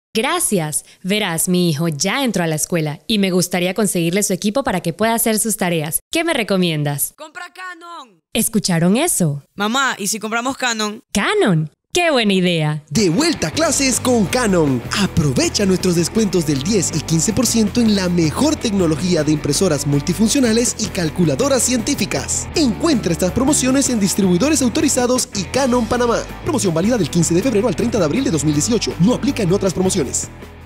Gracias. Verás, mi hijo ya entró a la escuela y me gustaría conseguirle su equipo para que pueda hacer sus tareas. ¿Qué me recomiendas? ¡Compra Canon! ¿Escucharon eso? Mamá, ¿y si compramos Canon? ¡Canon! ¡Qué buena idea! De vuelta a clases con Canon. Aprovecha nuestros descuentos del 10 y 15% en la mejor tecnología de impresoras multifuncionales y calculadoras científicas. Encuentra estas promociones en distribuidores autorizados y Canon Panamá. Promoción válida del 15 de febrero al 30 de abril de 2018. No aplica en otras promociones.